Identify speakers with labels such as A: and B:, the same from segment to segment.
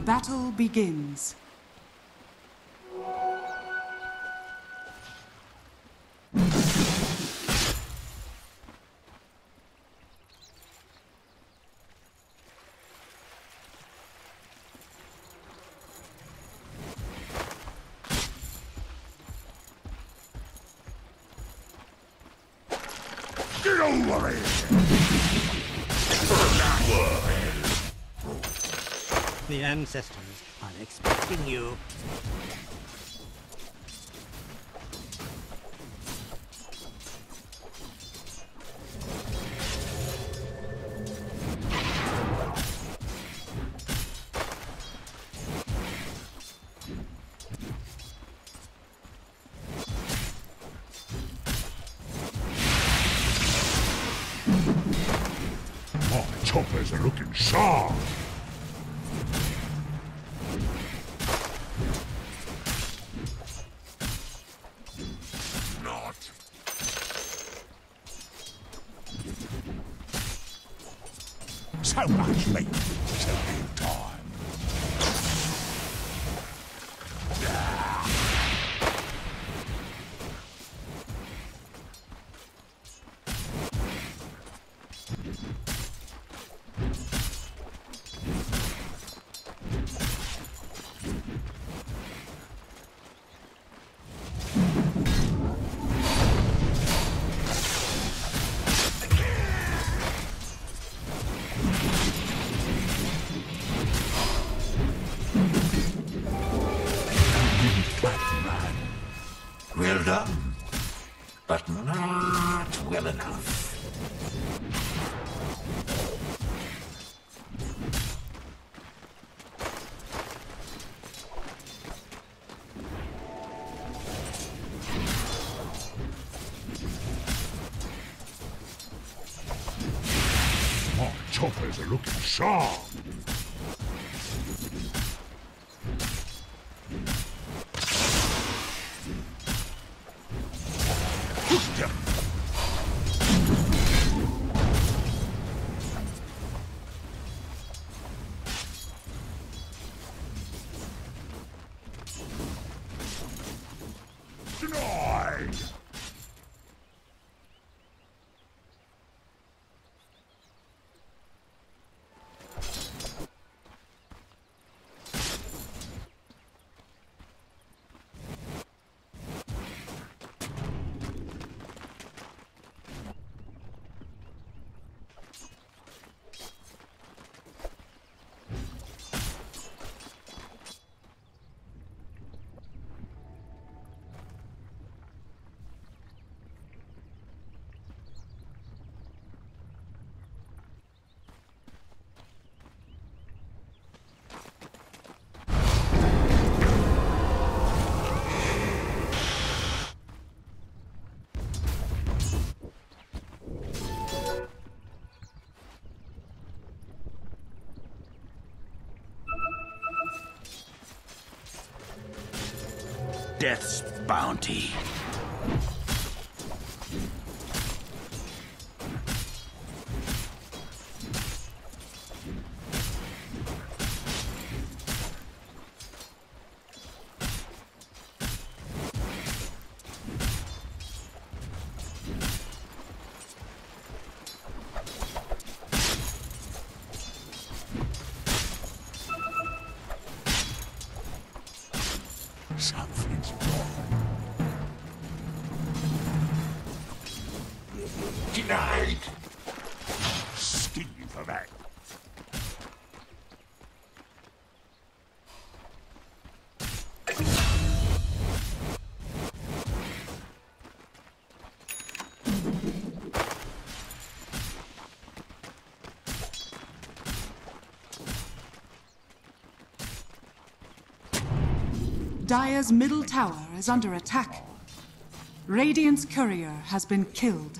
A: battle begins.
B: Get over it!
C: The ancestors are expecting you.
B: My choppers are looking sharp. Not. So much meat, so little time. Well done, but not well enough. My choppers are looking sharp. Denied! Death's bounty. Something's wrong. Denied! Sting you for that.
A: Dire's middle tower is under attack. Radiant's courier has been killed.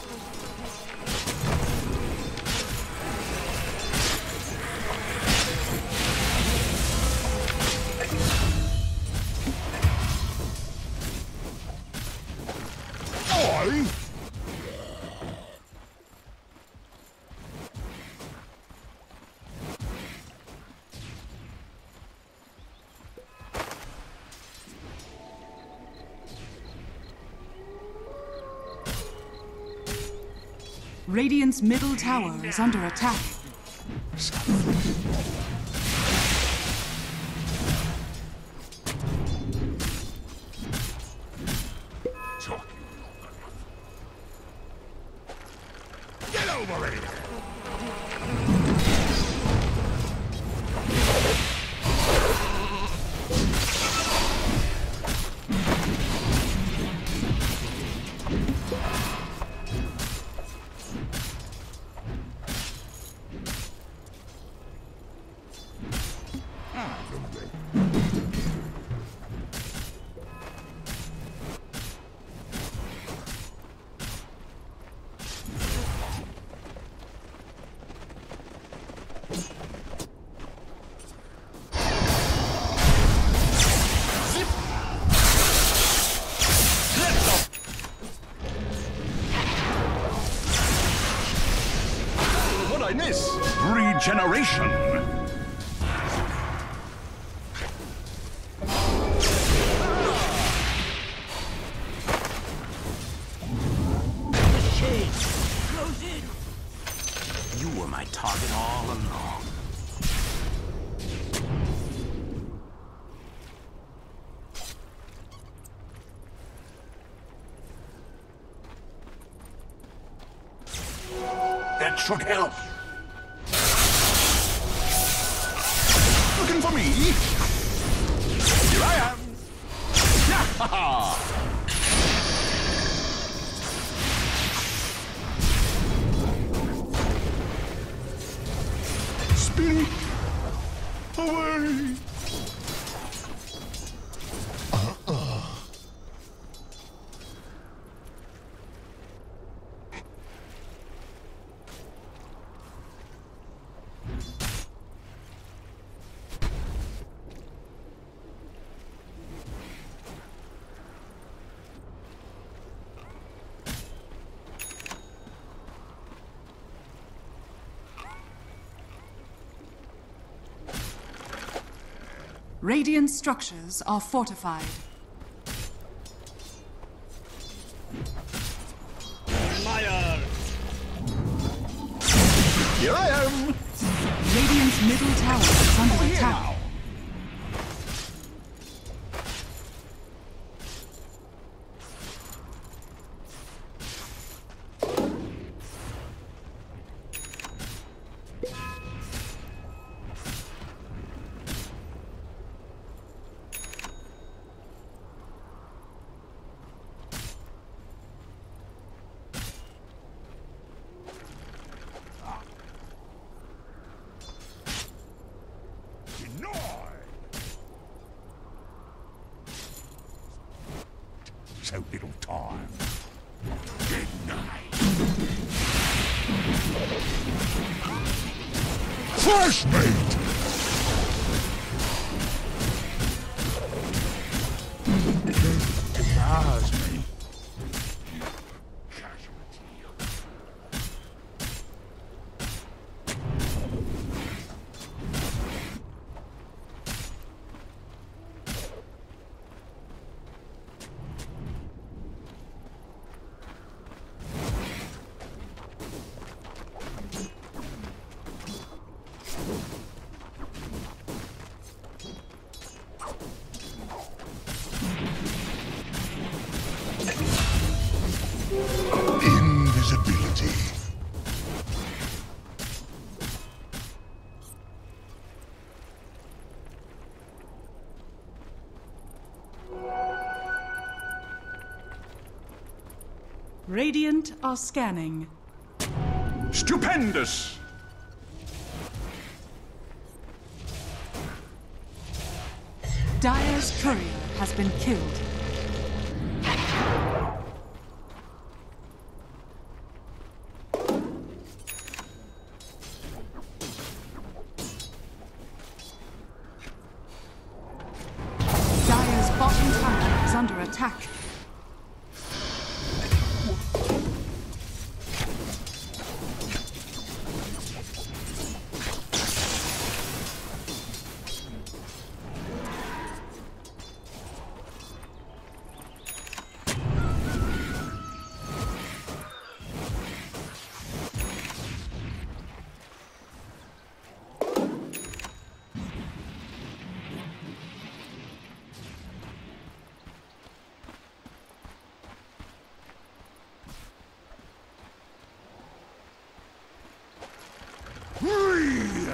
B: Oi!
A: Radiant's middle tower is under attack.
B: Get over it! Regeneration!
D: You were my target all along.
B: That should help. Looking for me? Here I am! Yahaha! Speak away!
A: Radiant structures are fortified.
C: Liar!
B: Here I am!
A: Radiant's middle tower is under
B: Here
A: attack.
B: now! So little time. Denied. First mate! Devours me. Invisibility.
A: Radiant are scanning.
B: Stupendous!
A: Dire's courier has been killed. Dire's bottom tower is under attack.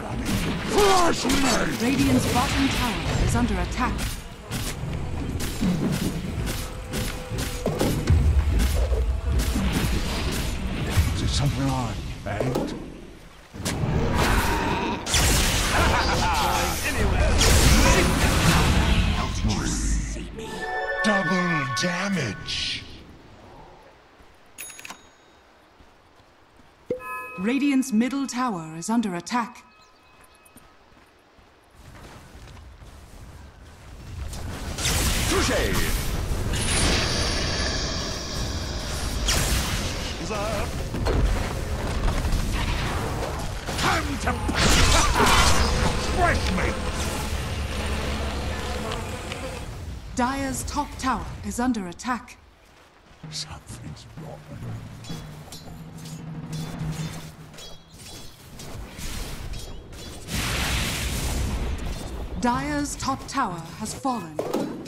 B: Flashlight!
A: Radiant's bottom tower is under attack.
B: Is it something I ate? Double damage!
A: Radiant's middle tower is under attack.
B: Touché! Time to fresh meat!
A: Dire's top tower is under attack.
B: Something's rotten.
A: Dire's top tower has fallen.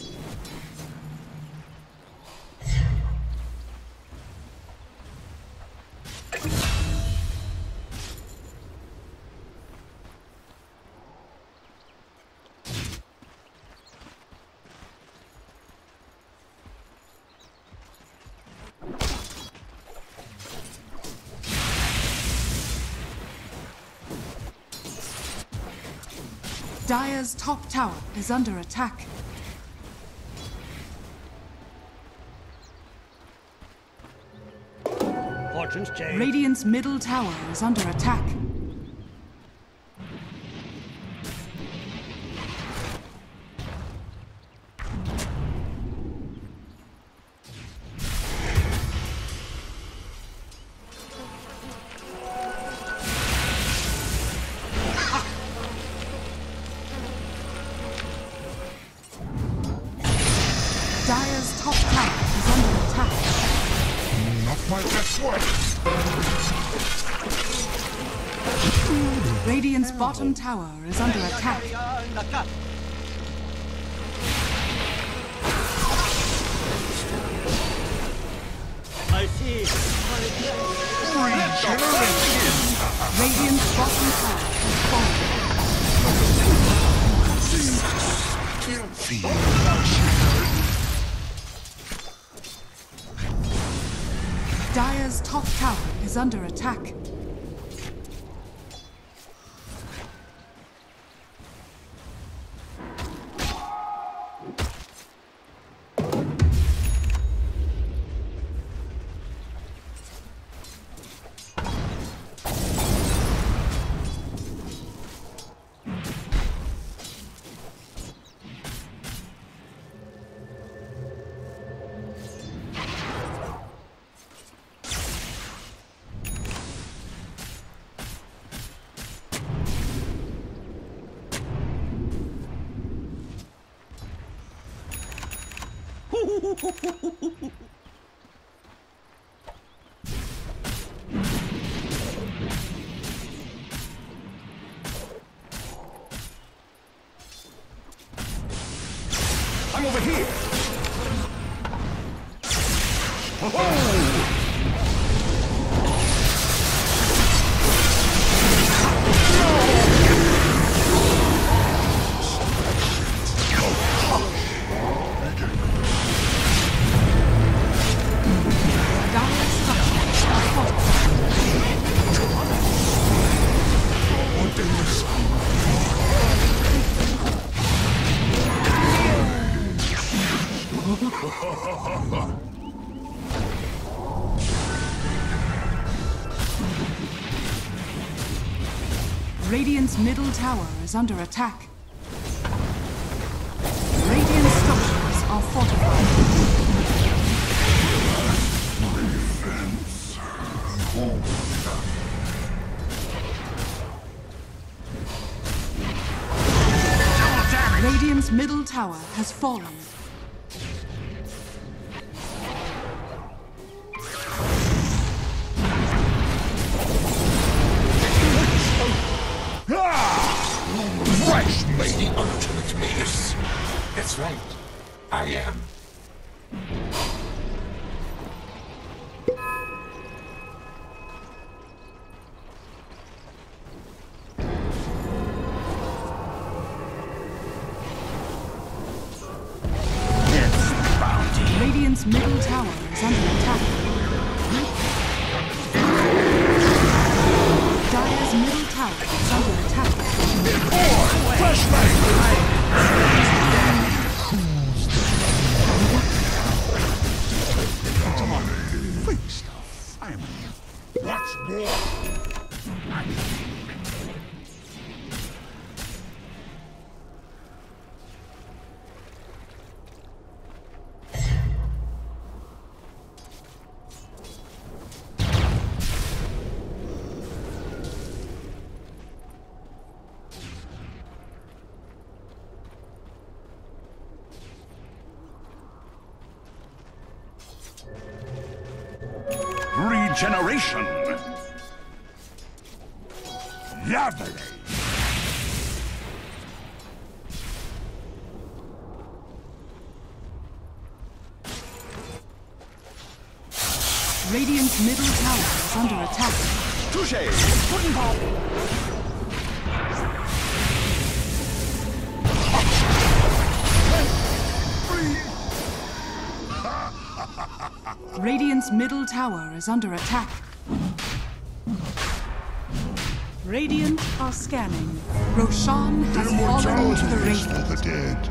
A: Dire's top tower is under attack.
C: Fortune's change.
A: Radiant's middle tower is under attack. Dire's top tower is under attack.
B: Not my best work!
A: Radiant's bottom tower is under attack.
C: I see.
B: Regeneration!
A: Radiant's bottom tower has fallen.
B: Feel
A: Dire's top tower is under attack.
B: I'm over here! Oh!
A: Dire's structures are fortified.
B: What is
A: Radiant's middle tower is under attack. Radiant structures are fortified. Radiant's middle tower has fallen.
B: fresh meat? The ultimate meat. That's right. I am.
A: Radiant's middle tower is under attack. Dire's middle tower is under attack.
B: Feast of famine. What's more? Regeneration! Lovely!
A: Radiant's middle tower is under attack.
B: Touché! Pudding pop!
A: Radiant's middle tower is under attack. Radiant are scanning. Roshan has fallen to the Radiant.
B: The dead.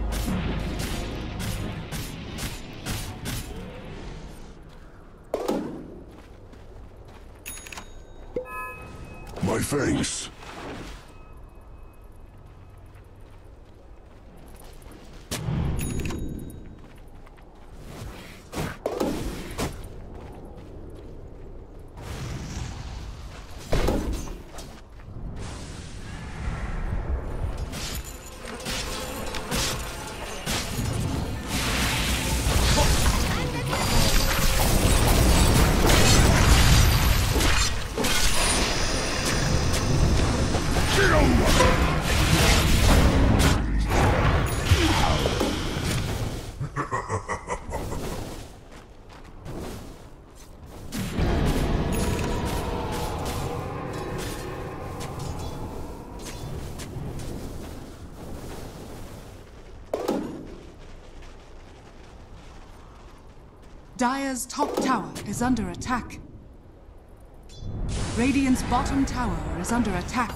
B: My face.
A: Dire's top tower is under attack. Radiant's bottom tower is under attack.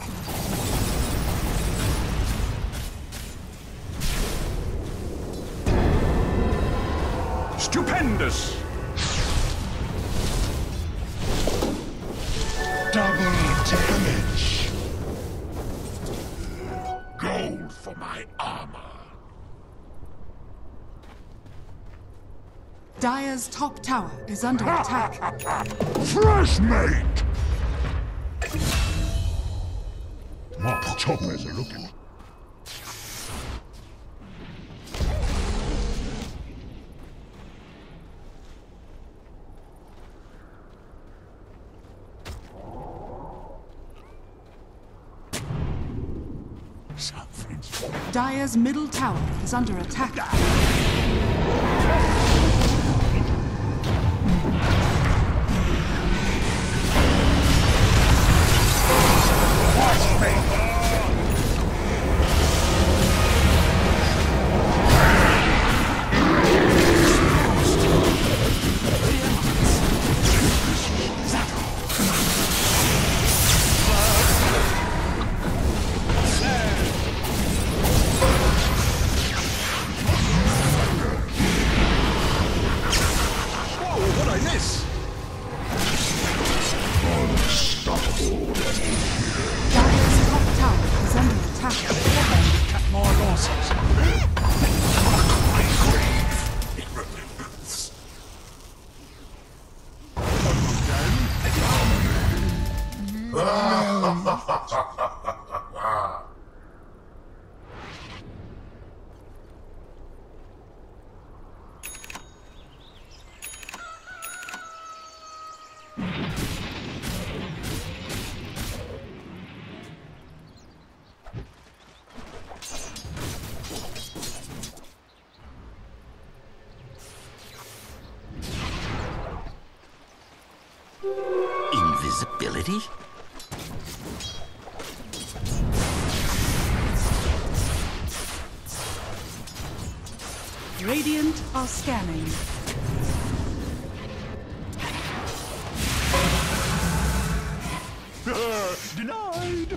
B: Stupendous! Double damage! Gold for my armor!
A: Dire's top tower is under attack.
B: Fresh mate! What choppers are looking?
A: Dire's middle tower is under attack.
D: Invisibility?
A: Radiant are scanning.
B: side!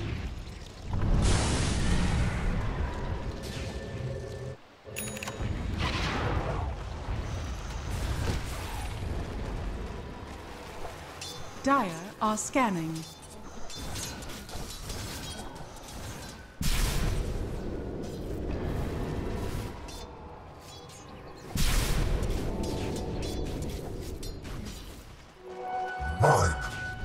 A: Dire are scanning.
B: Mine!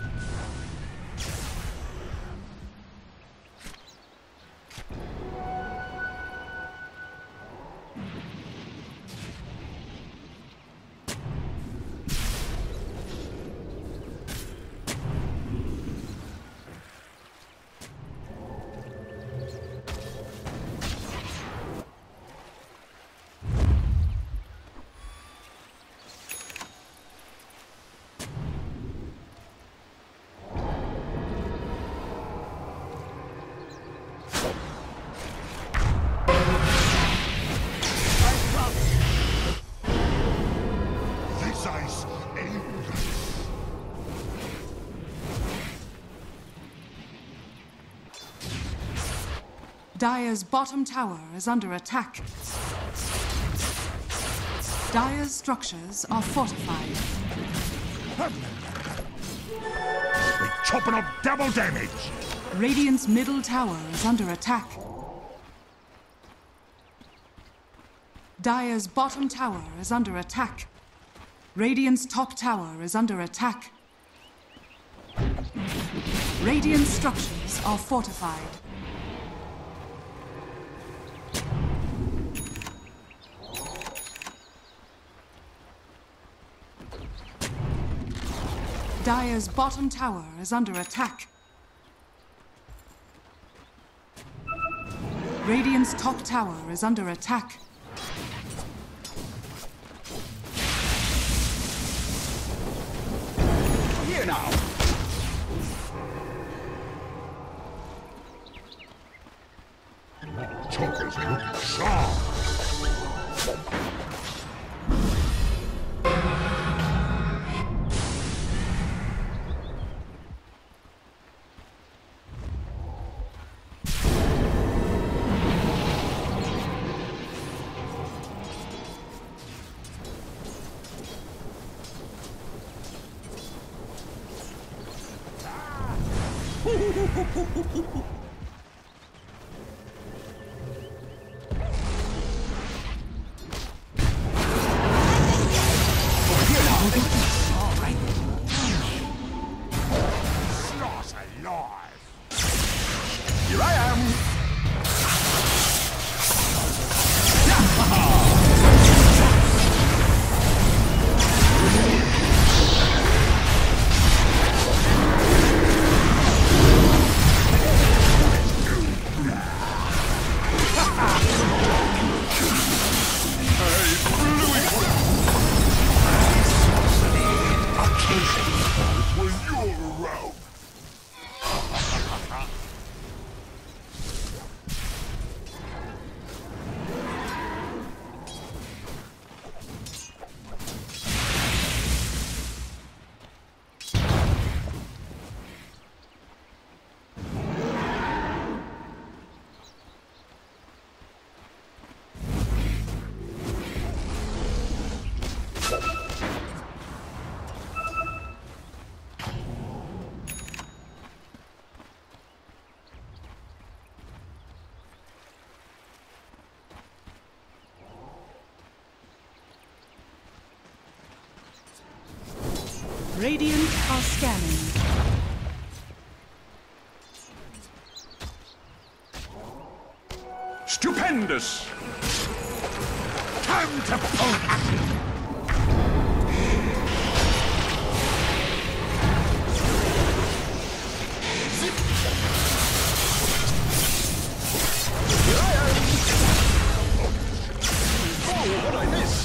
B: This ice aimless.
A: Dire's bottom tower is under attack. Dire's structures are fortified.
B: We're chopping up double damage.
A: Radiant's middle tower is under attack. Dire's bottom tower is under attack. Radiant's top tower is under attack. Radiant structures are fortified. Dire's bottom tower is under attack. Radiant's top tower is under attack.
D: Here now.
B: Chocker's looking sharp. Sloth alive.
D: Here I am.
B: When you're around.
A: Radiant are scanning.
B: Stupendous! Time to poke!
D: Oh, what I miss?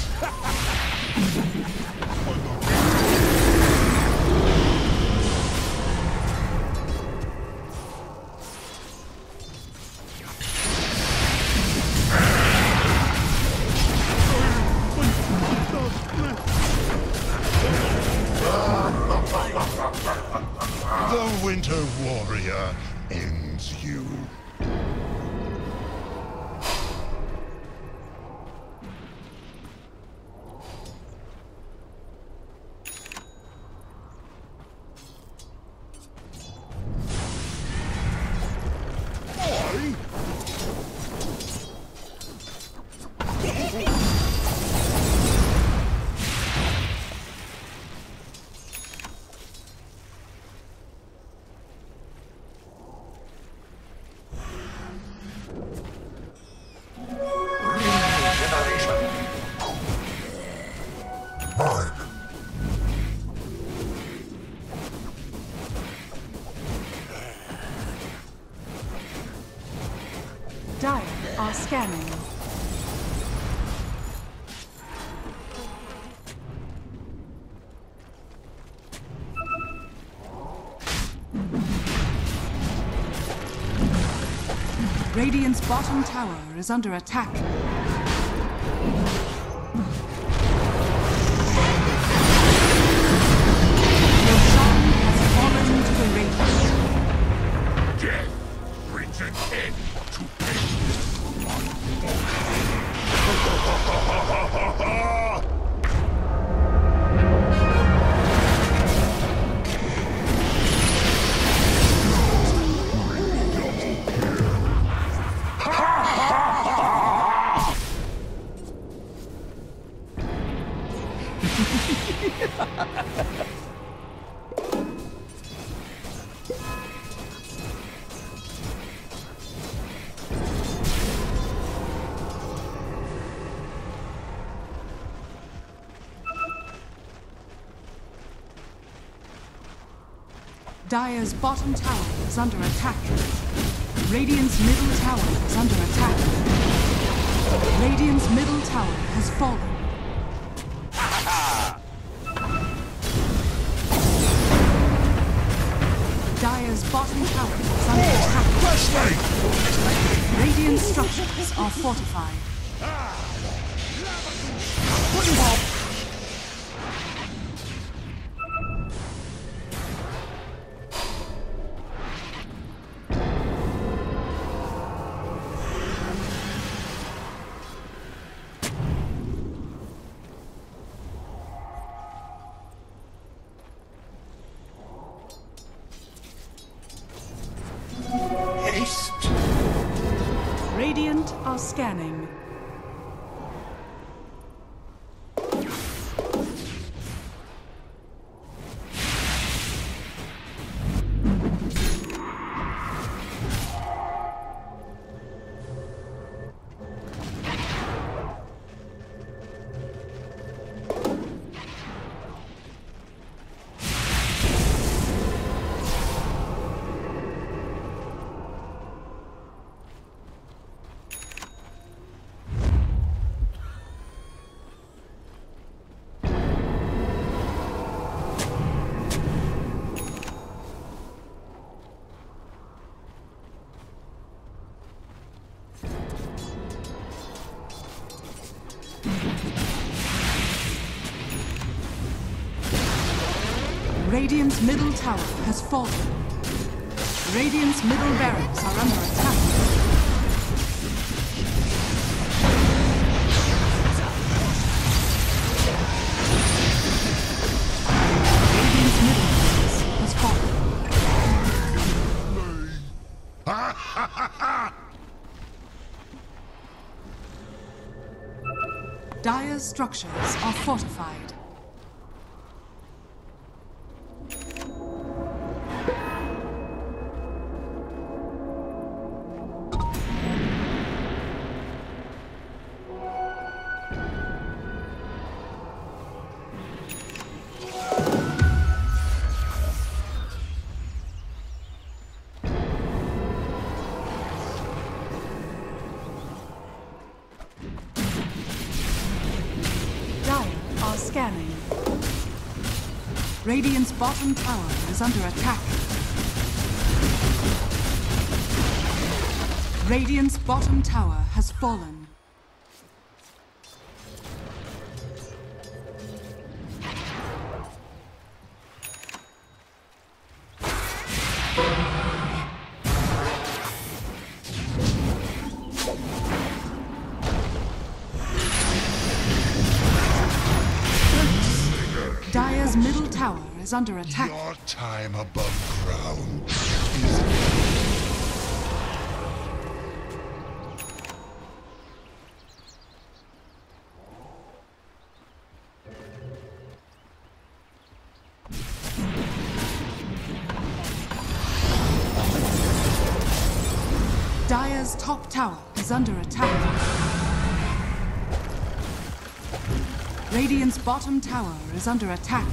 B: ends you.
A: Dire are scanning. Radiant's bottom tower is under attack. Roshan has fallen to the Radiant.
B: Death brings an end to pain.
A: Dire's bottom tower is under attack. Radiant's middle tower is under attack. Radiant's middle tower has fallen. Dire's bottom tower is under attack. Radiant structures are fortified.
B: Haste.
A: Radiant are scanning. Radiant's middle tower has fallen. Radiant's middle barracks are under attack. Radiant's middle barracks has fallen. Dire's structures are fortified. Scanning. Radiant's bottom tower is under attack. Radiant's bottom tower has fallen. Dire's middle tower is under attack.
B: Your time above ground is...
A: Dire's top tower is under attack. Radiant's bottom tower is under attack.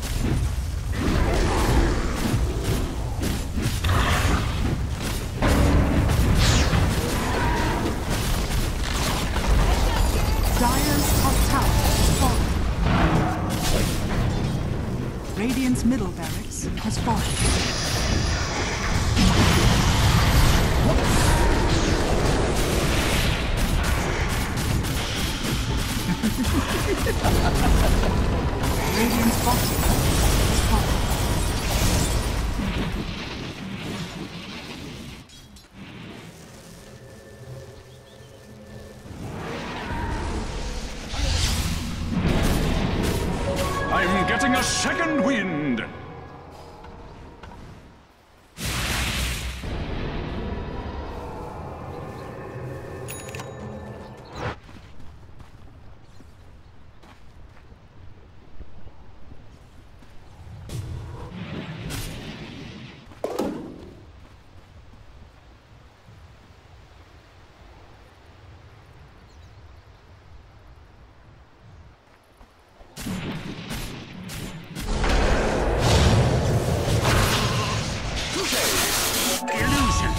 A: Dire's top tower has fallen. Radiant's middle barracks has fallen. Radiant's bottom is falling.
D: I'm getting a second wind!
C: Illusion!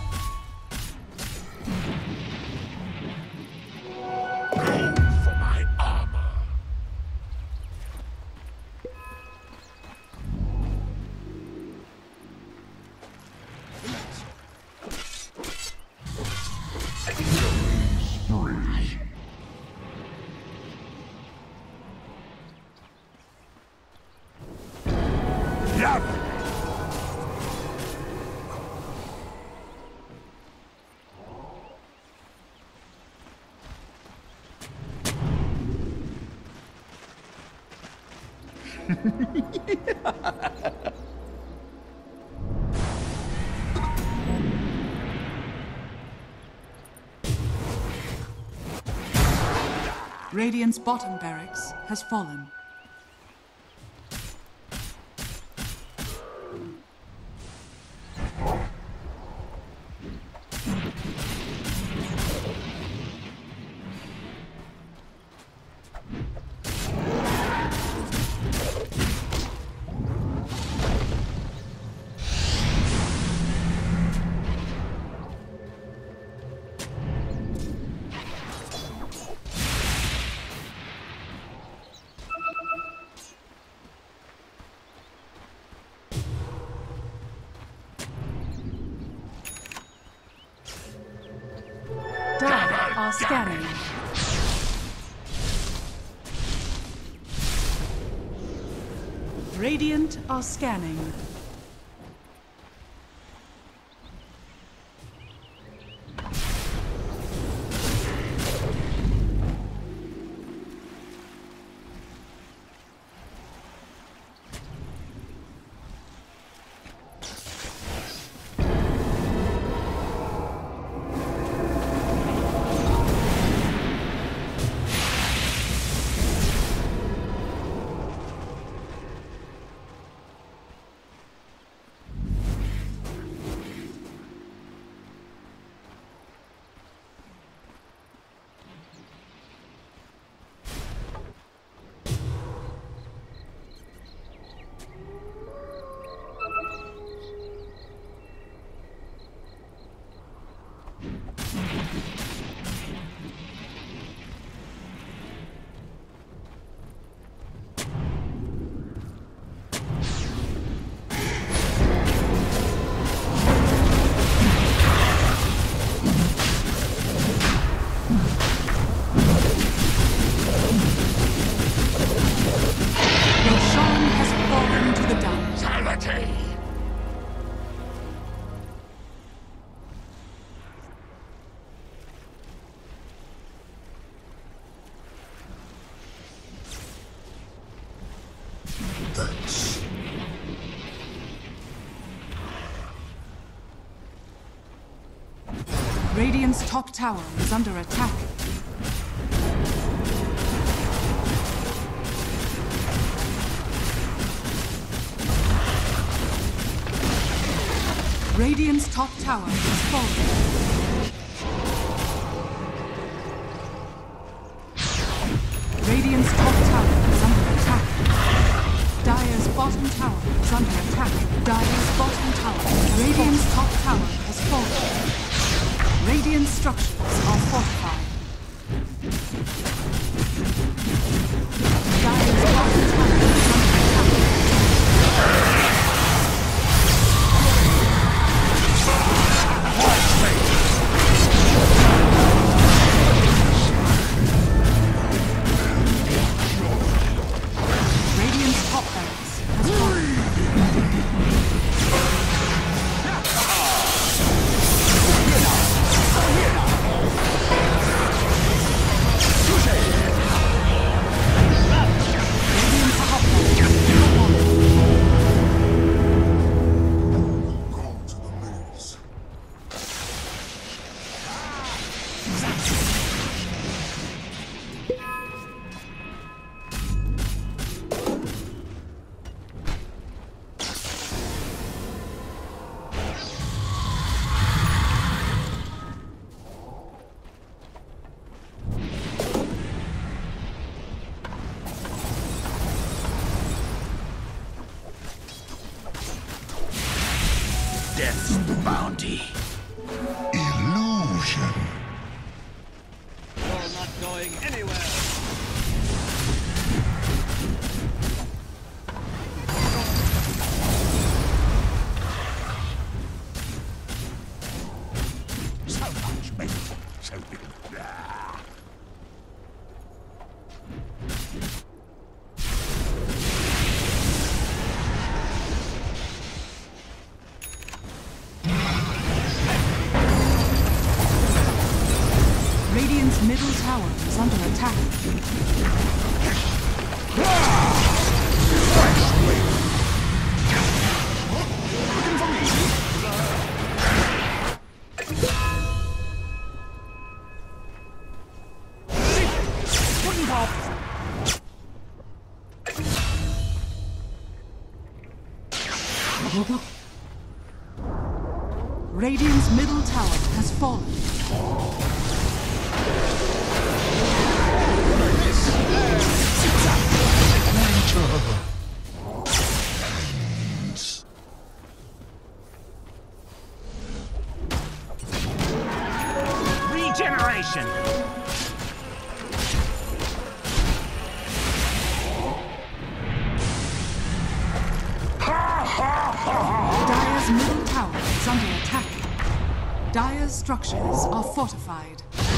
B: Go for my armor. Spree.
D: Yap!
A: Radiant's bottom barracks has fallen. Dire are scanning. Radiant are scanning. Radiant's top tower is under attack. Radiant's top tower has fallen. Radiant's top tower is under attack. Dire's bottom tower is under attack. Dire's bottom tower. Radiant's top tower has fallen. Radiant structures are fortified. Dire's bottom tower is under attack. Radiant's top barracks has fallen.
B: Death's bounty. Illusion.
C: You're not going anywhere.
B: So much meat, so little.
A: Radiant's middle tower is under attack. Radiant's middle tower has fallen.
C: Regeneration!
A: Dire's middle tower is under attack. Dire's structures are fortified.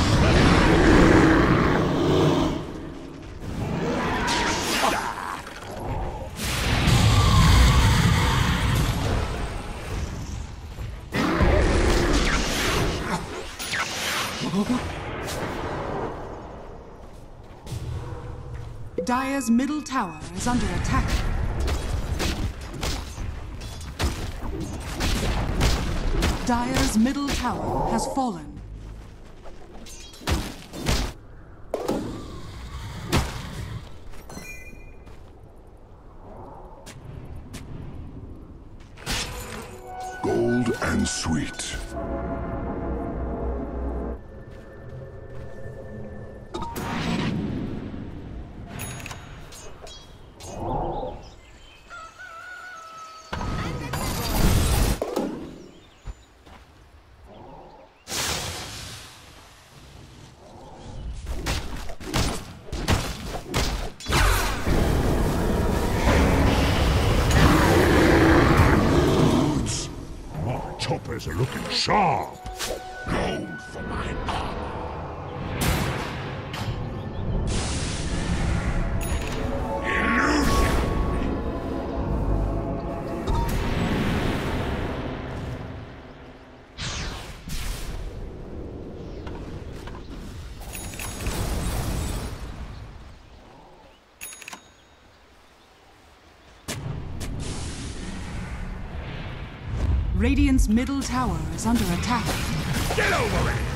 A: Dire's middle tower is under attack. Dire's middle tower has fallen.
B: Gold and sweet. Choppers are looking sharp. Gold for my armor. Illusion.
A: Radiant's middle tower is under attack.
B: Get over it!